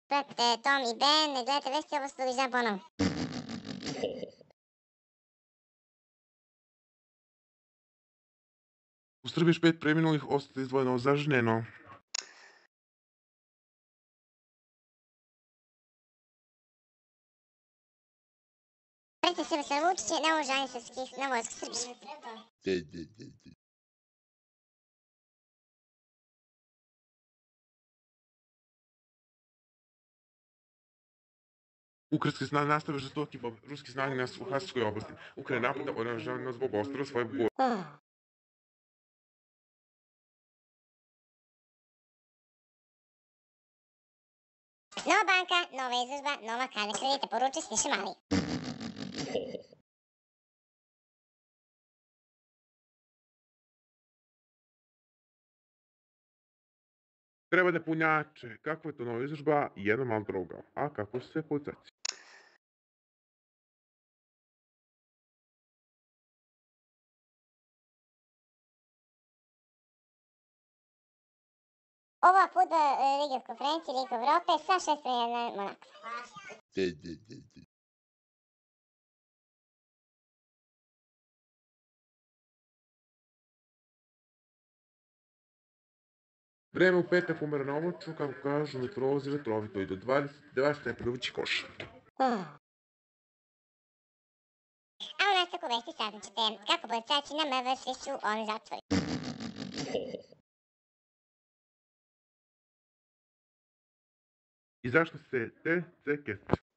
Brate, Tom i Ben, ne gledate vesti, ovo su izdan ponovo. U Srbiji još 5 preminulih ostati izdvojeno za žneno. Predsjednik Srbije Vučić je na uvažanje srpskih na vojsku Srbije. Ukrajinske snage nastave žestoki bob ruskih snaga na Luhanskoj oblasti. Ukrajina napada oružano zbog ostvara svoje boje. Nova banka, nova izložba, nova kada kredita, poručuje Siniša Mali. Treba da punjače. Kakva je to nova izložba? Jedna malo druga. A kako su se policajci? Ova fudbal Liga konferencije Liga Evrope sa 6-1 Monako. Vreme u petak umera na oblačno, kako kažu meteorolozi, vetrovito i do 29 stepena ući koš. A u nastavku vesti saznaćete kako policajci na MV svi su oni zatvori. I zašto se te cekest?